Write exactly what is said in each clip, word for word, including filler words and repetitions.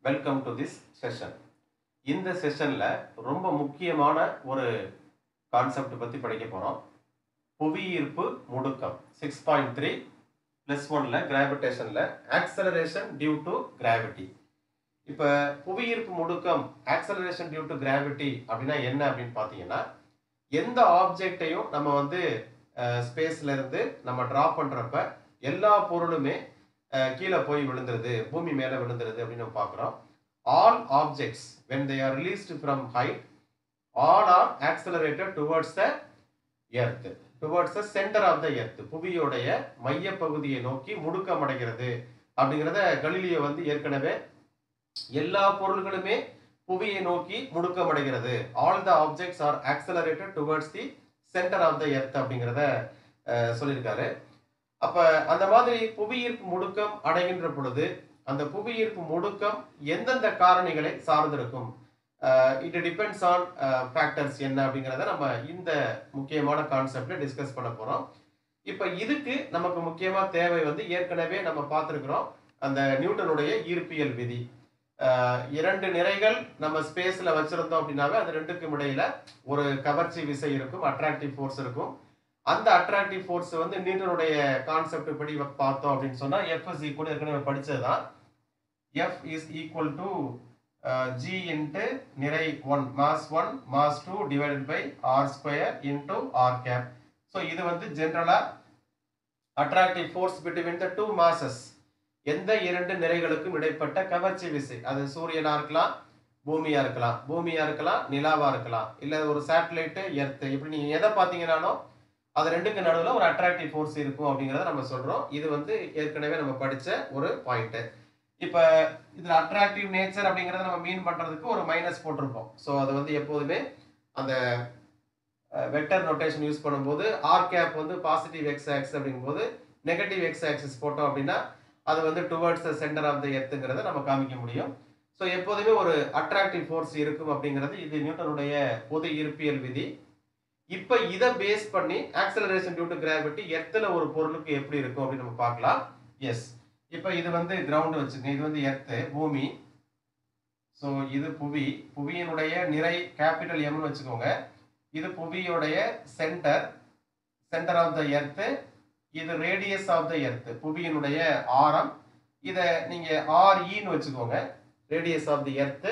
Welcome to this session. இந்த செஷன்ல ரொம்ப முக்கியமான ஒரு கான்செப்ட் பத்தி படிக்க போறோம். புவியீர்ப்பு முடுக்கம் சிக்ஸ் பாயிண்ட் த்ரீ பிளஸ் ஒன்ல கிராவிடேஷன்ல ஆக்சலரேஷன் டியூ டு கிராவிட்டி. இப்ப புவியீர்ப்பு முடுக்கம் ஆக்சலரேஷன் டியூ டு கிராவிட்டி அப்படின்னா என்ன அப்படின்னு பாத்தீங்கன்னா, எந்த ஆப்ஜெக்டையும் நம்ம வந்து ஸ்பேஸ்ல இருந்து நம்ம டிராப் பண்றப்ப எல்லா பொருளுமே கீழே போய் விழுந்துருது, பூமி மேல விழுந்துருது அப்படின்னு நம்ம பார்க்குறோம். All objects when they are released from height, all are accelerated towards the earth, towards the center of the earth. புவியோடைய மைய பகுதியை நோக்கி முடுக்கம் அடைகிறது அப்படிங்கிறத கலீலியோ வந்து ஏற்கனவே எல்லா பொருள்களுமே புவியை நோக்கி முடுக்கம் அடைகிறது. All the objects are accelerated towards the center of the earth அப்படிங்கிறத சொல்லியிருக்காரு. அப்ப அந்த மாதிரி புவியீர்ப்பு முடுக்கம் அடைகின்ற பொழுது அந்த புவியீர்ப்பு முடுக்கம் எந்தெந்த காரணிகளை சார்ந்திருக்கும், இட் டிபெண்ட்ஸ் ஆன் ஃபேக்டர்ஸ் என்ன அப்படிங்கிறத நம்ம இந்த முக்கியமான கான்செப்ட்ல டிஸ்கஸ் பண்ண போறோம். இப்ப இதுக்கு நமக்கு முக்கியமா தேவை வந்து ஏற்கனவே நம்ம பார்த்திருக்கிறோம், அந்த நியூட்டனுடைய ஈர்ப்பியல் விதி. இரண்டு நிறைகள் நம்ம ஸ்பேஸ்ல வச்சிருந்தோம் அப்படின்னாவே அது ரெண்டுக்கும் இடையில ஒரு கவர்ச்சி விசை இருக்கும், அட்ராக்டிவ் ஃபோர்ஸ் இருக்கும். அந்த அட்ராக்டிவ் ஃபோர்ஸ் வந்து நியூட்டனுடைய கான்செப்ட் படி பார்த்தோம் அப்படின்னு சொன்னா F is equal, ஏற்கனவே படிச்சதுதான், F is equal to uh, G into நிறை one mass one mass two divided by R square into R cap. So இது வந்து ஜெனரலா attractive force between the two masses, எந்த இரண்டு நிறைகளுக்கும் இடைப்பட்ட கவர்ச்சி விசை. அது சூரியனா இருக்கலாம், பூமியா இருக்கலாம், பூமியா இருக்கலாம், நிலாவா இருக்கலாம், இல்ல ஒரு சேட்டலைட் எர்த், இப்படி நீங்க எதை பாத்தீங்கன்னாலும் அது ரெண்டுக்கு நடுவில் ஒரு அட்ராக்டிவ் ஃபோர்ஸ் இருக்கும் அப்படிங்கிறத நம்ம சொல்றோம். இது வந்து ஏற்கனவே நம்ம படிச்ச ஒரு பாயிண்ட். இப்ப இதுல அட்ராக்டிவ் நேச்சர் அப்படிங்கறத நம்ம மீன் பண்றதுக்கு ஒரு மைனஸ் போட்டிருப்போம். ஸோ அது வந்து எப்போதுமே அந்த வெக்டர் நோட்டேஷன் யூஸ் பண்ணும்போது ஆர் கேப் வந்து பாசிட்டிவ் எக்ஸ் ஆக்சிஸ் அப்படிங்கும்போது நெகட்டிவ் எக்ஸ் ஆக்சிஸ் போட்டோம் அப்படின்னா அது வந்து towards the centre of the எர்த்துங்கிறத நம்ம காமிக்க முடியும். ஸோ எப்போதுமே ஒரு அட்ராக்டிவ் ஃபோர்ஸ் இருக்கும் அப்படிங்கிறது இது நியூட்டனுடைய பொது ஈர்ப்பியல் விதி. இப்ப இதை பேஸ் பண்ணி ஆக்சலரேஷன் டியூ டு கிராவிட்டி எர்த்ல ஒரு பொருளுக்கு எப்படி இருக்கும் அப்படின்னு நம்ம பார்க்கலாம். எஸ், இப்ப இது வந்து கிரவுண்ட் வச்சுக்கோங்க, இது வந்து எர்த் பூமி. ஸோ இது புவி, புவியினுடைய நிறை கேபிட்டல் எம்னு வச்சுக்கோங்க. இது புவியோடைய centre, centre of the earth. இது ரேடியஸ் ஆஃப் த எர்த், புவியினுடைய ஆரம். இதை நீங்க ஆர் இன்னு வச்சுக்கோங்க, radius of the earth.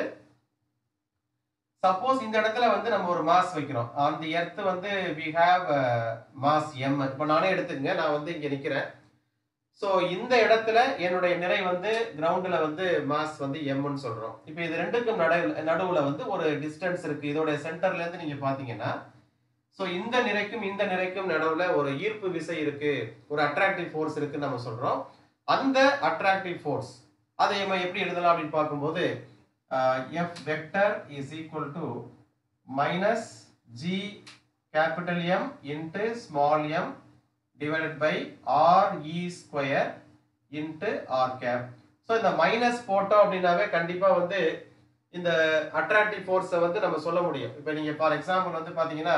Suppose இந்த இடத்துல வந்து நம்ம ஒரு மாஸ் வைக்கிறோம், அந்த எர்த் வந்து we have மாஸ் m. இப்போ நானே எடுத்துக்கங்க, நான் வந்து இங்க நிக்கிறேன். ஸோ இந்த இடத்துல என்னுடைய நிறை வந்து கிரவுண்ட்ல வந்து மாஸ் வந்து எம்னு சொல்றோம். இப்போ இது ரெண்டுக்கும் நடுவில் நடுவுல வந்து ஒரு டிஸ்டன்ஸ் இருக்கு. இதோட சென்டர்ல இருந்து நீங்க பாத்தீங்கன்னா, ஸோ இந்த நிறைக்கும் இந்த நிறைக்கும் நடுவுல ஒரு ஈர்ப்பு விசை இருக்கு, ஒரு அட்ராக்டிவ் ஃபோர்ஸ் இருக்குன்னு நம்ம சொல்றோம். அந்த அட்ராக்டிவ் ஃபோர்ஸ் அதை நம்ம எப்படி எழுதலாம் அப்படின்னு பார்க்கும்போது Uh, F vector is equal to minus G capital M into small m divided by R E square into R cap. So இந்த மைனஸ் போட்டோம் அப்படின்னாவே கண்டிப்பா வந்து இந்த அட்ராக்டிவ் ஃபோர்ஸை வந்து நம்ம சொல்ல முடியும். இப்போ நீங்க ஃபார் எக்ஸாம்பிள் வந்து பாத்தீங்கன்னா,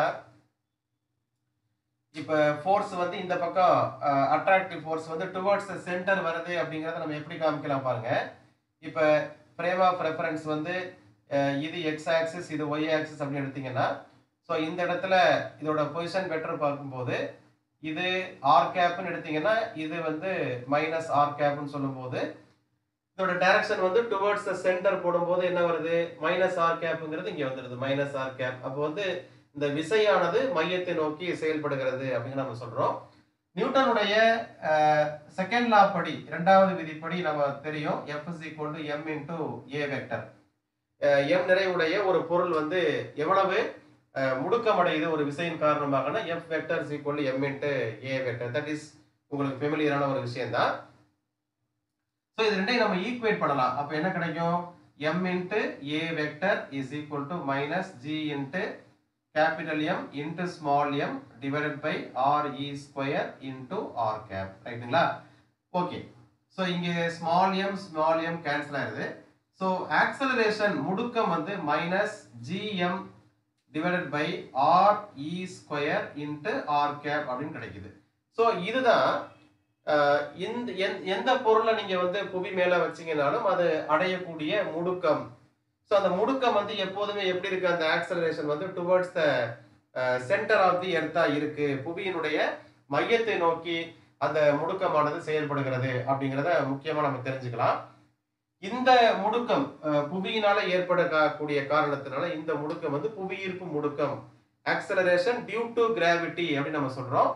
இப்போ ஃபோர்ஸ் வந்து இந்த பக்கம் அட்ராக்டிவ் ஃபோர்ஸ் வந்து டுவர்ட்ஸ் த சென்டர் வருது அப்படிங்கறத நம்ம எப்படி காமிக்கலாம் பாருங்க. இப்போ ஃப்ரேம் ஆஃப் ரெஃபரன்ஸ் வந்து இது எக்ஸ் ஆக்சிஸ், இது ஒய் ஆக்சிஸ் அப்படின்னு எடுத்தீங்கன்னா, ஸோ இந்த இடத்துல இதோட பொசிஷன் பெட்டர் பார்க்கும்போது இது ஆர் கேப்னு எடுத்தீங்கன்னா இது வந்து மைனஸ் ஆர் கேப்னு சொல்லும்போது இதோட டைரக்ஷன் வந்து டுவர்ட்ஸ் த சென்டர் போடும்போது என்ன வருது, மைனஸ் ஆர் கேப்ங்கிறது இங்கே வந்துடுது, மைனஸ் ஆர் கேப். அப்போ வந்து இந்த விசையானது மையத்தை நோக்கி செயல்படுகிறது அப்படின்னு நம்ம சொல்றோம். நியூட்டனுடைய செகண்ட் லா படி, இரண்டாவது விதிப்படி நம்ம தெரியும், F is equal to m into a vector. m நிறைவுடைய ஒரு பொருள் வந்து எவ்வளவு முடுக்கம் அடையுது ஒரு விசையின் காரணமாக, F vector is equal to m into a vector. That is உங்களுக்கு ஃபெமிலியரான ஒரு விஷயம் தான். ஸோ இது ரெண்டையும் நம்ம ஈக்குவேட் பண்ணலாம். அப்ப என்ன கிடைக்கும், m into a vector is equal to minus g into capital M into small m divided by R E square into R cap. ரைட்டுங்களா? ஓகே. ஸோ இங்கே small m small m cancel ஆயிருது. So acceleration முடுக்கம் வந்து minus gm divided by R E square into R cap அப்படின்னு கிடைக்குது. So இதுதான் இந்த எந்த பொருளை நீங்க வந்து புவி மேல வச்சீங்கனாலும் அது அடையக்கூடிய முடுக்கம். ஸோ அந்த முடுக்கம் வந்து எப்போதுமே எப்படி இருக்கு, அந்த ஆக்சலரேஷன் வந்து towards the centre of the எர்த்தா இருக்கு, புவியினுடைய மையத்தை நோக்கி அந்த முடுக்கமானது செயல்படுகிறது அப்படிங்கிறத முக்கியமா நம்ம தெரிஞ்சுக்கலாம். இந்த முடுக்கம் புவியினால ஏற்படக்கூடிய காரணத்தினால இந்த முடுக்கம் வந்து புவியீர்ப்பு முடுக்கம், ஆக்சலரேஷன் டியூ டு கிராவிட்டி அப்படின்னு நம்ம சொல்றோம்.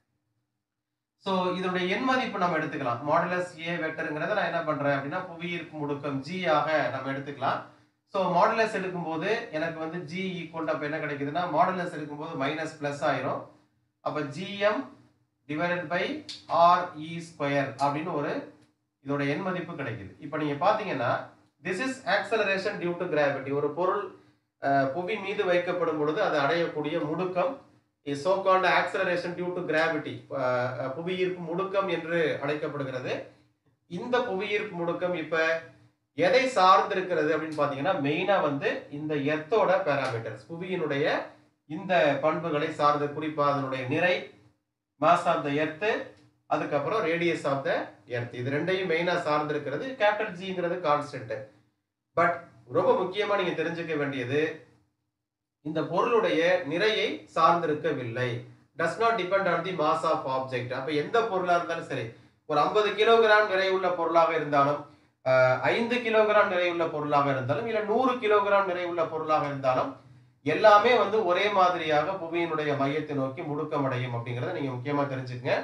ஸோ இதனுடைய எண் மதிப்பு நம்ம எடுத்துக்கலாம். மாடுலஸ் ஏ வெக்டருங்கிறத நான் என்ன பண்றேன் அப்படின்னா புவியீர்ப்பு முடுக்கம் ஜி ஆக நம்ம எடுத்துக்கலாம். ஸோ மாடுலஸ் எடுக்கும்போது எனக்கு வந்து ஜி ஈக்குவல் அப்போ என்ன கிடைக்குதுன்னா, மாடுலஸ் எடுக்கும்போது மைனஸ் பிளஸ் ஆயிரும். அப்போ GM divided by R E square அப்படின்னு ஒரு இதோட எண் மதிப்பு கிடைக்குது. இப்போ நீங்க பாத்தீங்கன்னா this is acceleration due to gravity. ஒரு பொருள் புவி மீது வைக்கப்படும் பொழுது அது அடையக்கூடிய முடுக்கம் is so called acceleration due to gravity, புவியீர்ப்பு முடுக்கம் என்று அழைக்கப்படுகிறது. இந்த புவியீர்ப்பு முடுக்கம் இப்ப எதை சார்ந்து இருக்கிறது அப்படின்னு பாத்தீங்கன்னா, மெயினா வந்து இந்த எர்த்தோட பாராமீட்டர்ஸ், புவியினுடைய இந்த பண்புகளை சார்ந்து, குறிப்பா அதனுடைய நிறை, மாஸ் ஆஃப் த எர்த், அதுக்கப்புறம் ரேடியஸ் ஆஃப் த எர்த், இது ரெண்டையும் மெயினா சார்ந்து இருக்கிறது. Capital ஜிங்கிறது constant. பட் ரொம்ப முக்கியமா நீங்க தெரிஞ்சுக்க வேண்டியது, இந்த பொருளுடைய நிறையை சார்ந்திருக்கவில்லை. Does not depend on the mass of object. அப்ப எந்த பொருளா இருந்தாலும் சரி, ஒரு ஐம்பது கிலோகிராம் நிறையுள்ள பொருளாக இருந்தாலும், ஐந்து கிலோகிராம் நிறையுள்ள பொருளாக இருந்தாலும், இல்ல நூறு கிலோகிராம் நிறையுள்ள பொருளாக இருந்தாலும், எல்லாமே வந்து ஒரே மாதிரியாக புவியினுடைய மையத்தை நோக்கி முடுக்கம் அடையும் அப்படிங்கறத நீங்க முக்கியமா தெரிஞ்சுக்கங்க.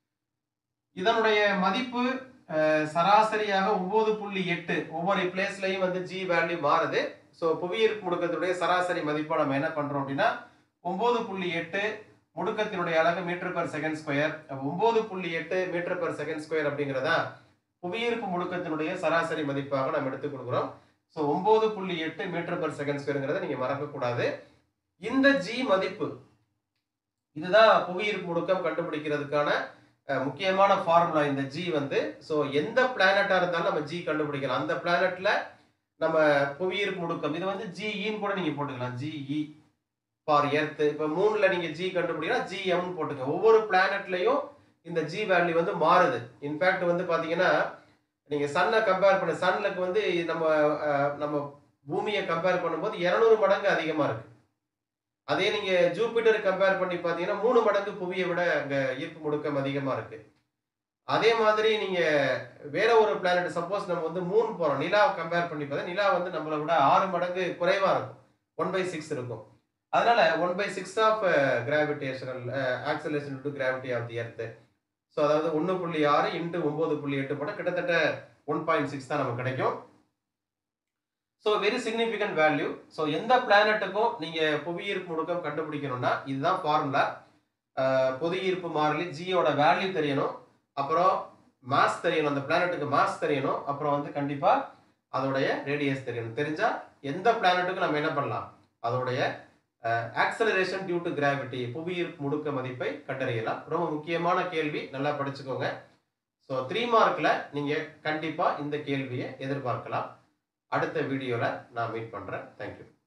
இதனுடைய மதிப்பு சராசரியாக ஒன்பது புள்ளி எட்டு, ஒவ்வொரு பிளேஸ்லயும் வந்து ஜி வேல்யூ மாறுது. ஸோ புவியீர்ப்பு முடுக்கத்தினுடைய சராசரி மதிப்பை நம்ம என்ன பண்றோம் அப்படின்னா, ஒன்பது புள்ளி எட்டு முடுக்கத்தினுடைய அலகு மீட்டர் பெர் செகண்ட் ஸ்கொயர். ஒன்பது புள்ளி எட்டு மீட்டர் பெர் செகண்ட் ஸ்கொயர் அப்படிங்கிறதா புவியீர்ப்பு முடுக்கத்தினுடைய சராசரி மதிப்பாக நம்ம எடுத்துக் கொடுக்கிறோம். ஸோ ஒன்பது புள்ளி எட்டு மீட்டர் பெர் செகண்ட் ஸ்கொயர்ங்கிறத நீங்க மறக்க கூடாது. இந்த ஜி மதிப்பு இதுதான் புவியீர்ப்பு முடுக்கம் கண்டுபிடிக்கிறதுக்கான முக்கியமான ஃபார்முலா. இந்த ஜி வந்து சோ எந்த பிளானட்டா இருந்தாலும் நம்ம ஜி கண்டுபிடிக்கலாம். அந்த பிளானட்ல நம்ம புவியீர்ப்பு முடுக்கம் இது வந்து ஜிஇன்னு கூட நீங்க போட்டுக்கலாம். GE for earth. இப்ப மூணுல நீங்க ஜி கண்டுபிடிக்கலாம், ஜிஎம் போட்டுங்க. ஒவ்வொரு பிளானட்லயும் இந்த ஜி வேல்யூ வந்து மாறுது. இன்ஃபேக்ட் வந்து பாத்தீங்கன்னா, நீங்க சன்னை கம்பேர் பண்ண, சன்னுக்கு வந்து நம்ம நம்ம பூமியை கம்பேர் பண்ணும்போது இருநூறு மடங்கு அதிகமா இருக்கு. அதே நீங்க ஜூபிட்டர் கம்பேர் பண்ணி பாத்தீங்கன்னா மூணு மடங்கு புவியை விட அங்க ஈர்ப்பு முடுக்கம் அதிகமா இருக்கு. அதே மாதிரி நீங்க வேற ஒரு பிளானட், சப்போஸ் நம்ம வந்து மூன் போறோம், நிலாவை கம்பேர் பண்ணி பார்த்தா நிலா வந்து நம்மளை விட ஆறு மடங்கு குறைவா இருக்கும், ஒன் பை சிக்ஸ் இருக்கும். அதனால one by six of gravitational acceleration to gravity of the earth. So அதாவது ஒன்று புள்ளி ஆறு இன்ட்டு ஒன்பது புள்ளி எட்டு போட்டால் கிட்டத்தட்ட ஒன் பாயிண்ட் சிக்ஸ் தான் நமக்கு கிடைக்கும். So very significant value. So எந்த பிளானட்டுக்கும் நீங்க புவியீர்ப்பு முடுக்கம் கண்டுபிடிக்கணும்னா இதுதான் ஃபார்முலா. புவியீர்ப்பு மாறிலி ஜியோட வேல்யூ தெரியணும், அப்புறம் மாஸ் தெரியணும், அந்த பிளானட்டுக்கு மாஸ் தெரியணும், அப்புறம் வந்து கண்டிப்பா அதோடைய ரேடியஸ் தெரியணும். தெரிஞ்சா எந்த பிளானட்டுக்கும் நம்ம என்ன பண்ணலாம், அதோடைய ஆக்சலரேஷன் டியூ டு கிராவிட்டி, புவியீர்ப்பு முடுக்க மதிப்பை கண்டறியலாம். ரொம்ப முக்கியமான கேள்வி, நல்லா படிச்சுக்கோங்க. ஸோ த்ரீ மார்க்ல நீங்க கண்டிப்பா இந்த கேள்வியை எதிர்பார்க்கலாம். அடுத்த வீடியோல நான் மீட் பண்றேன். தேங்க்யூ.